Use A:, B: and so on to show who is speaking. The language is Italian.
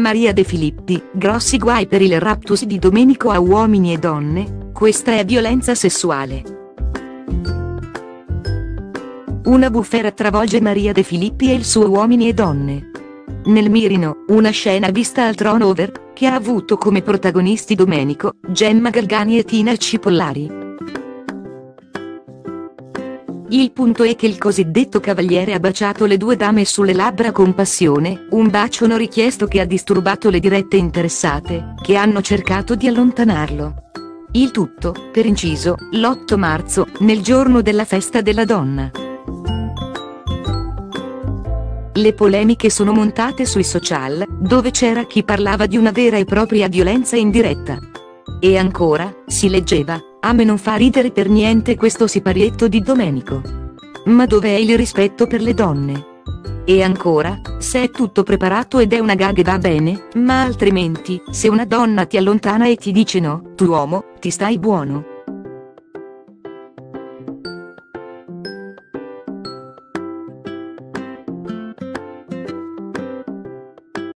A: Maria De Filippi, grossi guai per il raptus di Domenico a uomini e donne, questa è violenza sessuale. Una bufera travolge Maria De Filippi e il suo uomini e donne. Nel mirino, una scena vista al Throne Over, che ha avuto come protagonisti Domenico, Gemma Galgani e Tina Cipollari. Il punto è che il cosiddetto cavaliere ha baciato le due dame sulle labbra con passione, un bacio non richiesto che ha disturbato le dirette interessate, che hanno cercato di allontanarlo. Il tutto, per inciso, l'8 marzo, nel giorno della festa della donna. Le polemiche sono montate sui social, dove c'era chi parlava di una vera e propria violenza in diretta. E ancora, si leggeva: a me non fa ridere per niente questo siparietto di Domenico. Ma dov'è il rispetto per le donne? E ancora, se è tutto preparato ed è una gag va bene, ma altrimenti, se una donna ti allontana e ti dice no, tu uomo, ti stai buono.